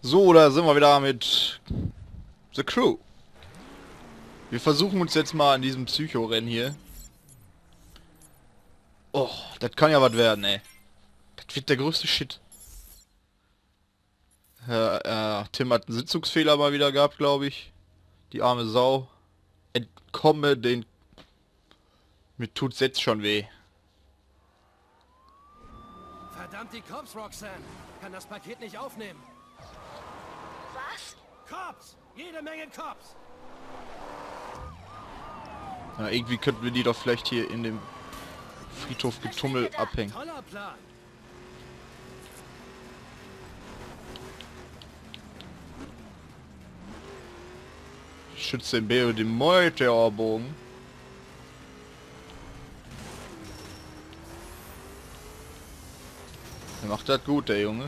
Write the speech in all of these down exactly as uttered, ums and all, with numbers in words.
So, da sind wir wieder mit The Crew. Wir versuchen uns jetzt mal an diesem Psycho-Rennen hier. Oh, das kann ja was werden, ey. Das wird der größte Shit. Ja, äh, Tim hat einen Sitzungsfehler mal wieder gehabt, glaube ich. Die arme Sau. Entkomme den... Mir tut's jetzt schon weh. Verdammt, die Cops, Roxanne! Kann das Paket nicht aufnehmen. Was? Cops! Jede Menge Cops! Na, irgendwie könnten wir die doch vielleicht hier in dem Friedhof Getummel abhängen. Toller Plan! Schütze den Bär den Meteorbogen. Er macht das gut, der Junge.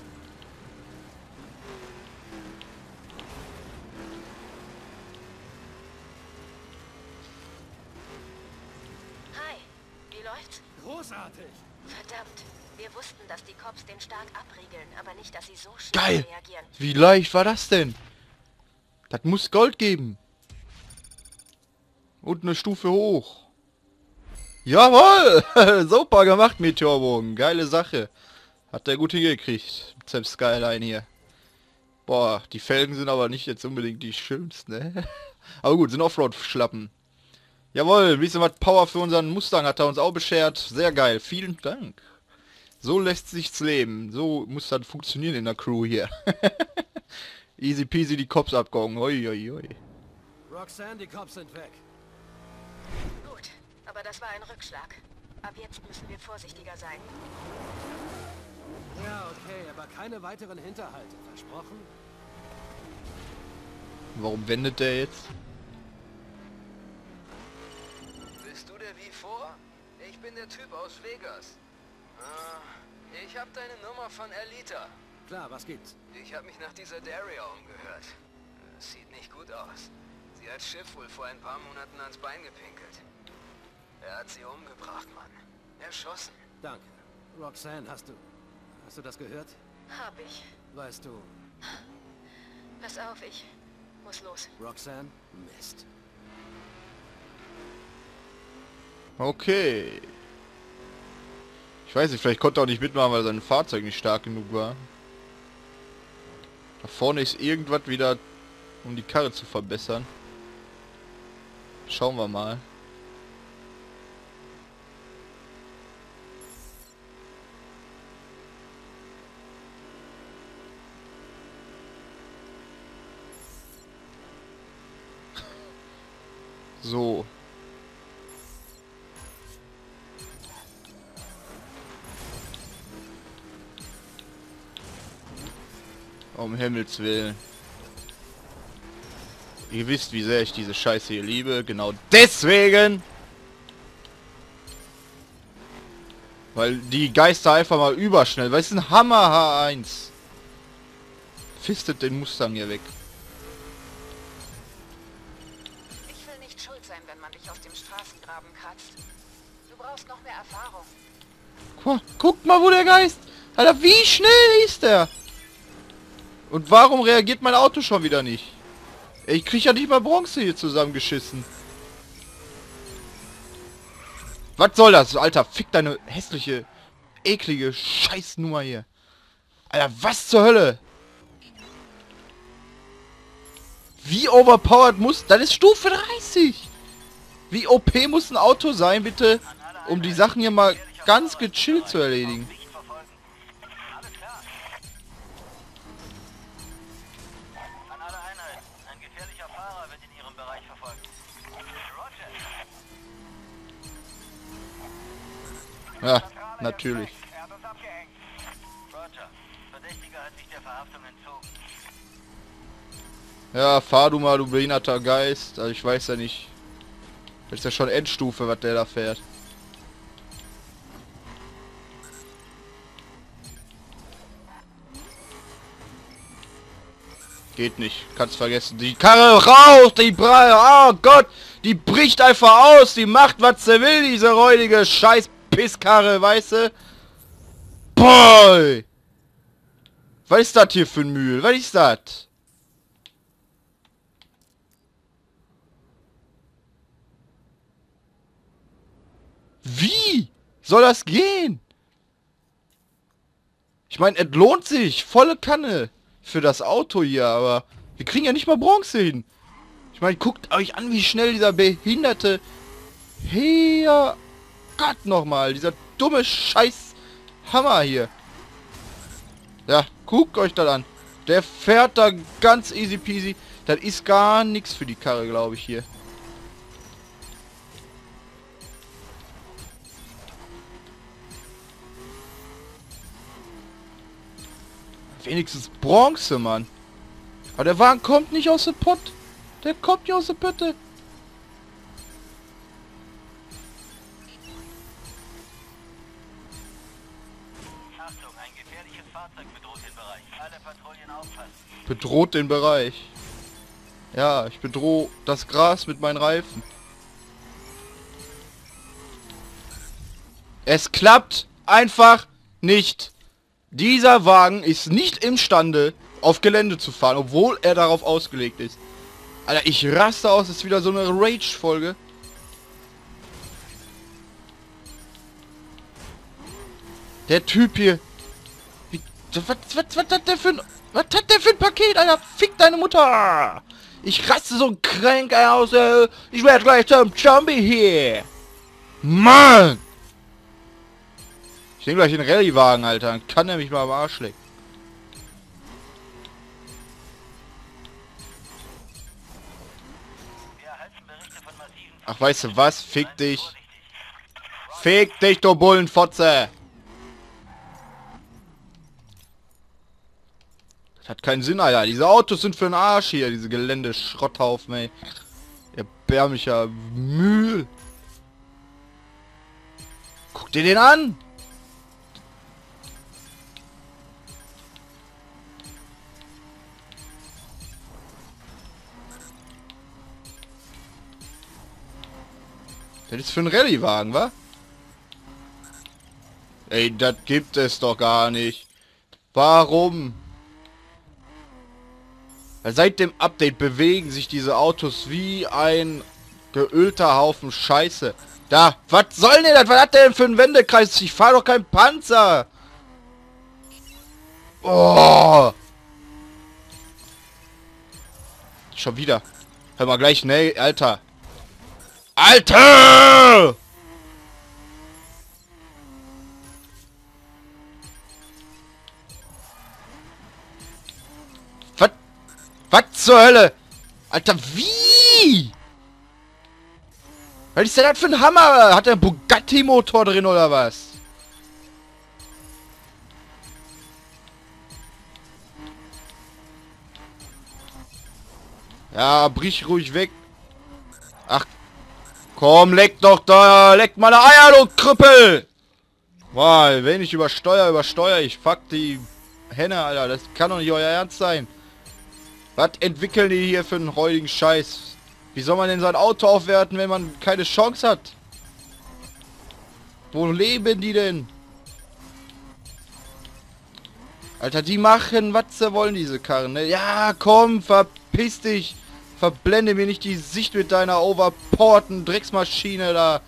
Hi, wie läuft's? Großartig! Verdammt, wir wussten, dass die Cops den stark abriegeln, aber nicht, dass sie so schnell Geil! reagieren. Wie leicht war das denn? Das muss Gold geben. Und eine Stufe hoch. Jawohl! Super gemacht, Meteorbogen. Geile Sache. Hat der gut hingekriegt. Mit seinem Skyline hier. Boah, die Felgen sind aber nicht jetzt unbedingt die schönsten, ne? Aber gut, sind Offroad-Schlappen. Jawohl, ein bisschen was Power für unseren Mustang hat er uns auch beschert. Sehr geil. Vielen Dank. So lässt sich's leben. So muss das funktionieren in der Crew hier. Easy peasy die Cops abgegangen. Hoi, hoi, hoi. Roxanne, die Cops sind weg. Gut, aber das war ein Rückschlag. Ab jetzt müssen wir vorsichtiger sein. Ja, okay, aber keine weiteren Hinterhalte. Versprochen? Warum wendet der jetzt? Bist du der wie vor? Ich bin der Typ aus Vegas. Ah, ich habe deine Nummer von Elita. Klar, was gibt's? Ich habe mich nach dieser Daria umgehört. Das sieht nicht gut aus. Sie hat Schiff wohl vor ein paar Monaten ans Bein gepinkelt. Er hat sie umgebracht, Mann. Erschossen. Danke. Roxanne, hast du... Hast du das gehört? Hab ich. Weißt du, Pass auf, ich muss los. Roxanne? Mist. Okay. Ich weiß nicht, vielleicht konnte er auch nicht mitmachen, weil sein Fahrzeug nicht stark genug war. Da vorne ist irgendwas wieder, um die Karre zu verbessern. Schauen wir mal. So. Um Himmels Willen. Ihr wisst, wie sehr ich diese Scheiße hier liebe. Genau deswegen. Weil die Geister einfach mal überschnell. Weil es ist ein Hammer H eins. Fistet den Mustang hier weg. Ich will nicht schuld sein, wenn man dich aus dem Straßengraben kratzt. Du brauchst noch mehr Erfahrung. Guck, guck mal, wo der Geist... Alter, wie schnell ist der? Und warum reagiert mein Auto schon wieder nicht? Ich krieg ja nicht mal Bronze hier zusammengeschissen. Was soll das, Alter? Fick deine hässliche, eklige Scheißnummer hier. Alter, was zur Hölle? Wie overpowered muss... Das ist Stufe dreißig. Wie O P muss ein Auto sein, bitte, um die Sachen hier mal ganz gechillt zu erledigen. An alle Einheiten. Ein gefährlicher Fahrer wird in Ihrem Bereich verfolgt. Roger. Ja, natürlich. Er hat uns abgehängt. Roger. Verdächtiger hat sich der Verhaftung entzogen. Ja, fahr du mal, du behinderter Geist. Also ich weiß ja nicht. Das ist ja schon Endstufe, was der da fährt. Geht nicht. Kannst vergessen. Die Karre raucht, die Bra... Oh Gott! Die bricht einfach aus. Die macht, was sie will, diese räudige Scheiß Pisskarre, weißt du? Boy! Was ist das hier für ein Müll? Was ist das? Wie soll das gehen? Ich meine, es lohnt sich. Volle Kanne für das Auto hier, aber wir kriegen ja nicht mal Bronze hin. Ich meine, guckt euch an, wie schnell dieser behinderte... Her... Gott nochmal, dieser dumme Scheiß Hammer hier. Ja, guckt euch das an. Der fährt da ganz easy peasy. Das ist gar nichts für die Karre, glaube ich, hier. Wenigstens Bronze, Mann. Aber der Wagen kommt nicht aus dem Pott. Der kommt nicht aus der Pötte. Achtung, ein gefährliches Fahrzeug bedroht den Bereich. Alle Patrouillen aufpassen. Bedroht den Bereich. Ja, ich bedrohe das Gras mit meinen Reifen. Es klappt einfach nicht. Dieser Wagen ist nicht imstande, auf Gelände zu fahren, obwohl er darauf ausgelegt ist. Alter, ich raste aus. Das ist wieder so eine Rage-Folge. Der Typ hier. Wie, was, was, was hat der für ein... Was hat der für ein Paket, Alter? Fick deine Mutter! Ich raste so krank aus. Äh, ich werde gleich zum Zombie hier. Mann! Ich nehme gleich den Rallye-Wagen, Alter. Dann kann er mich mal am Arsch lecken. Wir erhalten Berichte von massiven... Ach, weißt du was? Fick dich. Fick dich, du Bullenfotze! Das hat keinen Sinn, Alter. Diese Autos sind für den Arsch hier. Diese Geländeschrotthaufen, ey. Erbärmlicher Müll. Guck dir den an! Das ist für einen Rallye-Wagen, wa? Ey, das gibt es doch gar nicht. Warum? Weil seit dem Update bewegen sich diese Autos wie ein geölter Haufen Scheiße. Da, was soll denn das? Was hat der denn für einen Wendekreis? Ich fahre doch kein Panzer. Oh. Schon wieder. Hör mal gleich, ne, Alter. Alter! Was? Was zur Hölle? Alter, wie? Was ist denn das für ein Hammer? Hat der einen Bugatti-Motor drin oder was? Ja, brich ruhig weg. Ach, komm, leck doch da, leck meine Eier, du Krüppel! Boah, wenn ich übersteuere, übersteuere ich. Fuck die Henne, Alter. Das kann doch nicht euer Ernst sein. Was entwickeln die hier für einen räudigen Scheiß? Wie soll man denn sein Auto aufwerten, wenn man keine Chance hat? Wo leben die denn? Alter, die machen, was sie wollen, diese Karren, ne? Ja, komm, verpiss dich. Verblende mir nicht die Sicht mit deiner overpowerten Drecksmaschine da.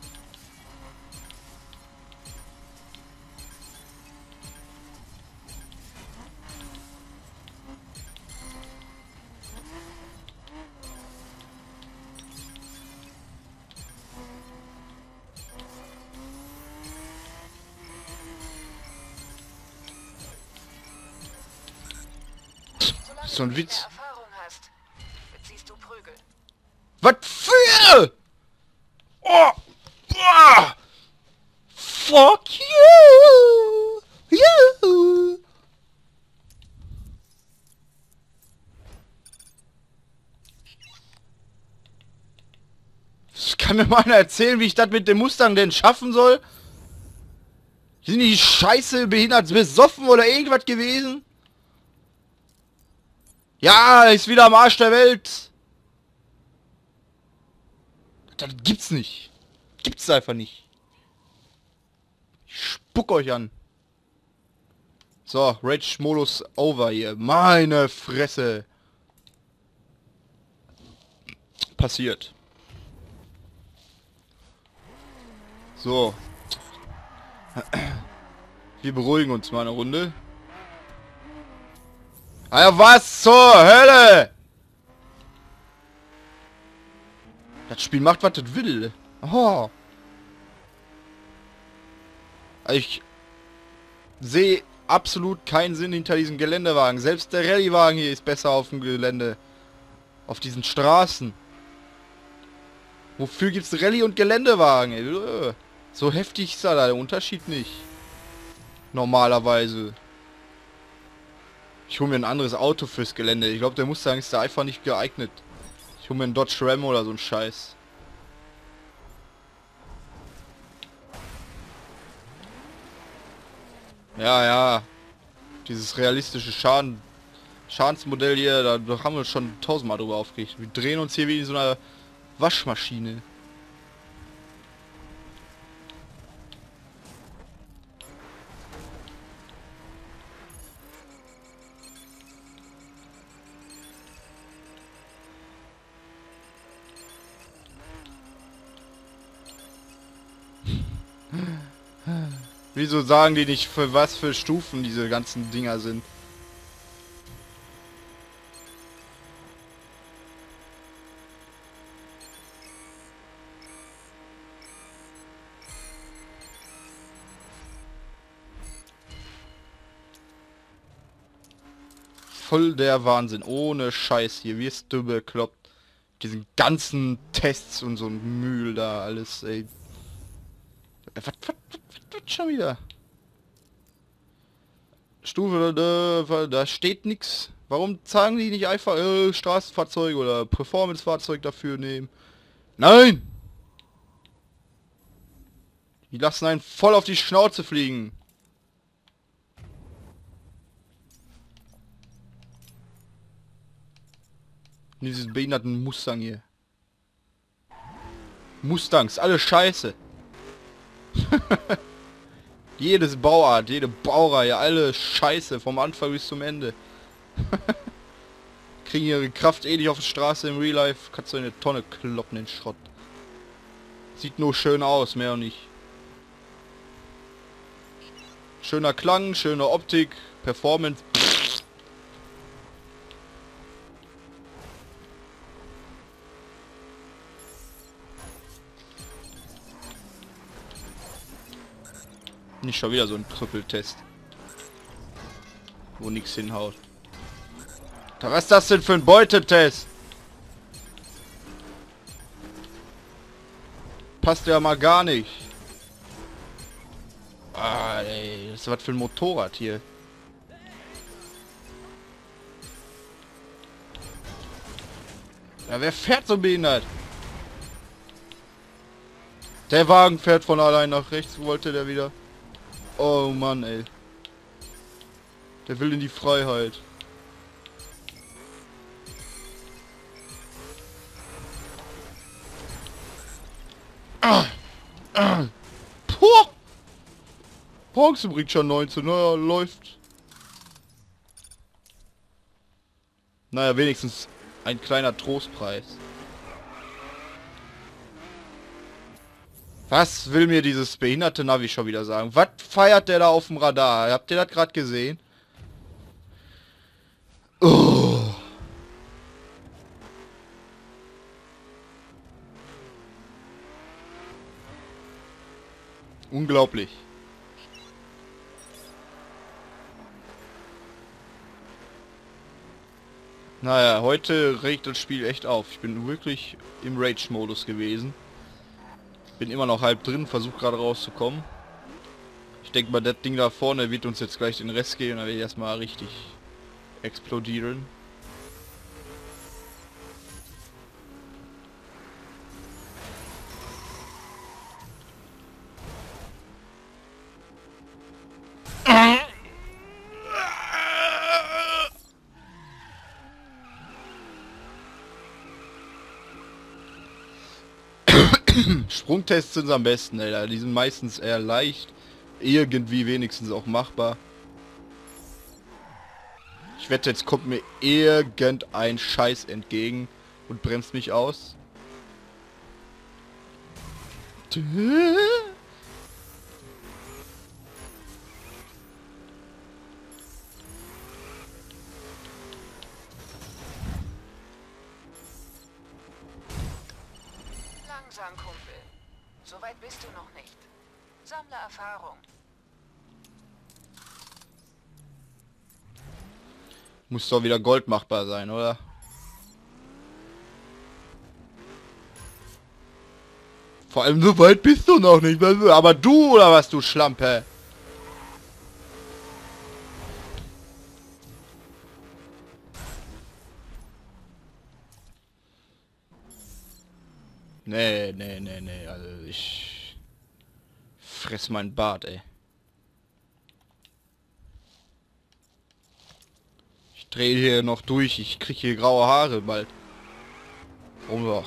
So ein Witz. Erfahrung hast, beziehst du Prügel. Was für? Oh! Boah! Fuck you! You! Kann mir mal einer erzählen, wie ich das mit dem Mustang denn schaffen soll? Sind die Scheiße behindert besoffen oder irgendwas gewesen? Ja, ist wieder am Arsch der Welt. Das gibt's nicht. Gibt's einfach nicht. Ich spuck euch an. So, Rage-Modus over hier. Meine Fresse. Passiert. So. Wir beruhigen uns mal eine Runde. Alter, was zur Hölle? Das Spiel macht, was es will. Oh. Ich sehe absolut keinen Sinn hinter diesem Geländewagen. Selbst der Rallyewagen hier ist besser auf dem Gelände. Auf diesen Straßen. Wofür gibt's Rallye- und Geländewagen? Ey? So heftig ist da der Unterschied nicht. Normalerweise. Ich hole mir ein anderes Auto fürs Gelände. Ich glaube, der Mustang ist da einfach nicht geeignet. Ich hole mir einen Dodge Ram oder so einen Scheiß. Ja, ja. Dieses realistische Schaden... Schadensmodell hier, da, da haben wir schon tausendmal drüber aufgeregt. Wir drehen uns hier wie in so einer Waschmaschine. Wieso sagen die nicht, für was für Stufen diese ganzen Dinger sind? Voll der Wahnsinn. Ohne Scheiß hier. Wirst du bekloppt. Diesen ganzen Tests und so ein Mühl da alles, ey. Was, was, was, was schon wieder? Stufe, da, da steht nix. Warum sagen die nicht einfach äh, Straßenfahrzeug oder Performance-Fahrzeug dafür nehmen? Nein! Die lassen einen voll auf die Schnauze fliegen. Dieses behinderten Mustang hier. Mustangs, alle scheiße. Jedes Bauart, jede Baureihe, alle scheiße, vom Anfang bis zum Ende. Kriegen ihre Kraft eh nicht auf der Straße im Real Life, kannst du in eine Tonne kloppen, den Schrott. Sieht nur schön aus, mehr und nicht. Schöner Klang, schöne Optik, Performance. Nicht schon wieder so ein Trüppeltest. Wo nichts hinhaut. Da, was ist das denn für ein Beutetest? Passt ja mal gar nicht. Ah, ey, das ist was für ein Motorrad hier. Ja, wer fährt so behindert? Der Wagen fährt von allein nach rechts, wollte der wieder. Oh Mann, ey. Der will in die Freiheit. Ah, ah. Puh. Bronze bringt schon neunzehn, naja, läuft. Naja, wenigstens ein kleiner Trostpreis. Was will mir dieses behinderte Navi schon wieder sagen? Was feiert der da auf dem Radar? Habt ihr das gerade gesehen? Oh. Unglaublich. Naja, heute regt das Spiel echt auf. Ich bin wirklich im Rage-Modus gewesen. Bin immer noch halb drin, versuche gerade rauszukommen. Ich denke mal, das Ding da vorne wird uns jetzt gleich den Rest geben, dann werde ich erstmal richtig explodieren. Sprungtests sind am besten, Alter. Die sind meistens eher leicht. Irgendwie wenigstens auch machbar. Ich wette, jetzt kommt mir irgendein Scheiß entgegen und bremst mich aus. Langsam, Kumpel. So weit bist du noch nicht. Sammle Erfahrung. Muss doch wieder Gold machbar sein, oder? Vor allem so weit bist du noch nicht. Aber du oder was, du Schlampe? Nee, nee, nee, nee. Also ich fress meinen Bart, ey. Ich drehe hier noch durch. Ich krieg hier graue Haare bald. Oh ja.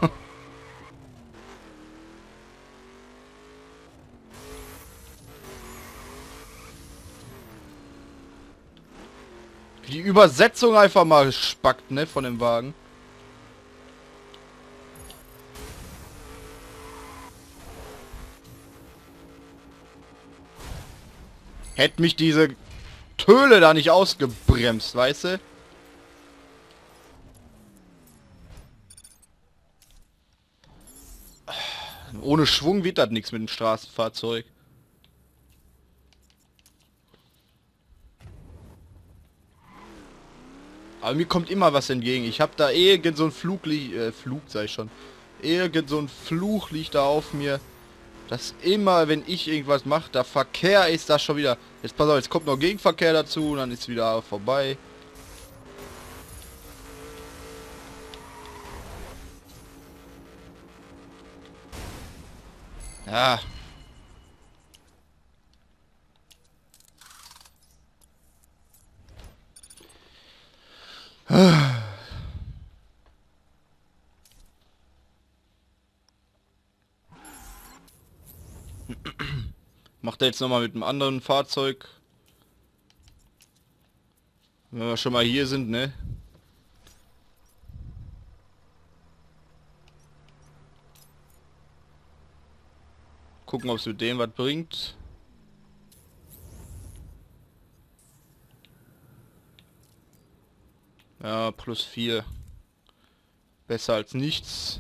Die Übersetzung einfach mal spackt, ne, von dem Wagen. Hätte mich diese Töle da nicht ausgebremst, weißt du? Ohne Schwung wird das nichts mit dem Straßenfahrzeug. Aber mir kommt immer was entgegen. Ich habe da irgend so ein Fluglicht, äh, Flug sei ich schon. Irgend so ein Fluch liegt da auf mir. Dass immer, wenn ich irgendwas mache, der Verkehr ist da schon wieder. Jetzt pass auf, jetzt kommt noch Gegenverkehr dazu und dann ist wieder vorbei. Ja. Macht er jetzt noch mal mit einem anderen Fahrzeug. Wenn wir schon mal hier sind, ne? Gucken, ob es mit dem was bringt. Ja, plus vier. Besser als nichts.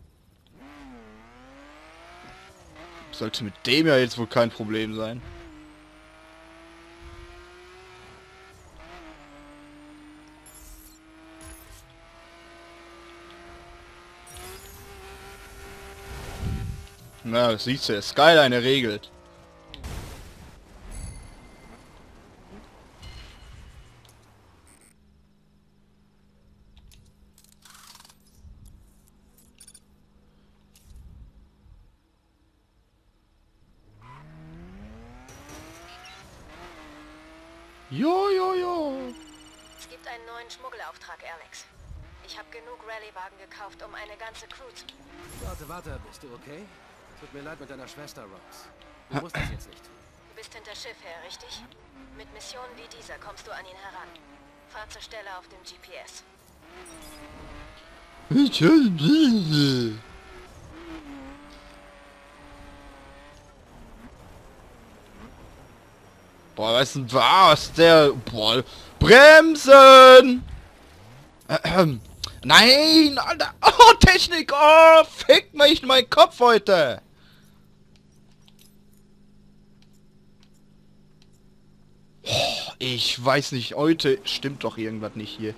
Sollte mit dem ja jetzt wohl kein Problem sein. Na, das siehst du, der Skyline regelt. Jo, jo, jo. Es gibt einen neuen Schmuggelauftrag, Alex. Ich habe genug Rallye-Wagen gekauft, um eine ganze Crew zu... Warte, warte, bist du okay? Tut mir leid mit deiner Schwester, Rose. Du musst das jetzt nicht tun. Du bist hinter Schiff her, richtig? Mit Missionen wie dieser kommst du an ihn heran. Fahr zur Stelle auf dem G P S. Boah, weißt du was? Der... Boah, Bremsen! Ähm, nein, Alter! Oh, Technik! Oh, fick mich mein Kopf heute! Oh, ich weiß nicht, heute stimmt doch irgendwas nicht hier.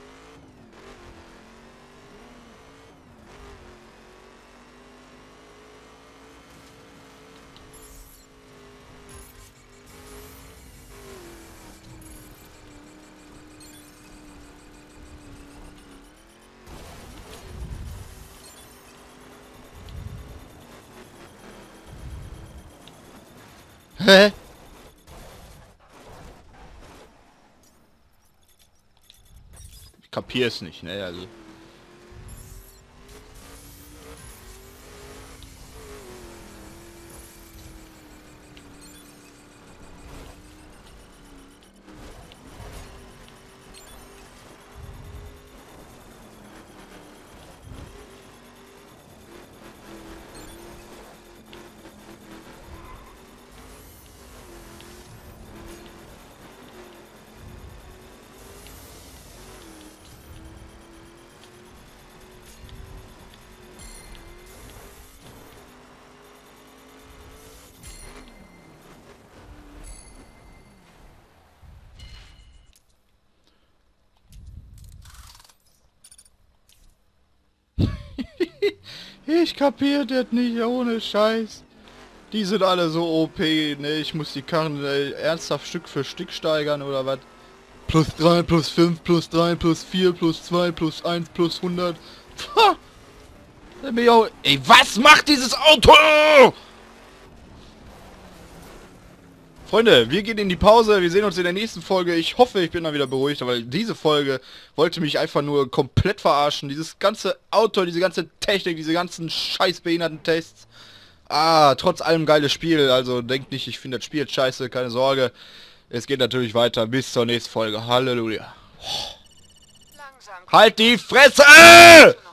Hä? Ich kapier es nicht, ne? Also. Ich kapier das nicht, ohne Scheiß. Die sind alle so O P, ne? Ich muss die Karren äh, ernsthaft Stück für Stück steigern oder was? Plus drei, plus fünf, plus drei, plus vier, plus zwei, plus eins, plus hundert. Pah! Da bin ich auch... Ey, was macht dieses Auto? Freunde, wir gehen in die Pause. Wir sehen uns in der nächsten Folge. Ich hoffe, ich bin dann wieder beruhigt, weil diese Folge wollte mich einfach nur komplett verarschen. Dieses ganze Auto, diese ganze Technik, diese ganzen scheiß behinderten Tests. Ah, trotz allem geiles Spiel. Also denkt nicht, ich finde das Spiel scheiße, keine Sorge. Es geht natürlich weiter. Bis zur nächsten Folge. Halleluja. Halt die Fresse!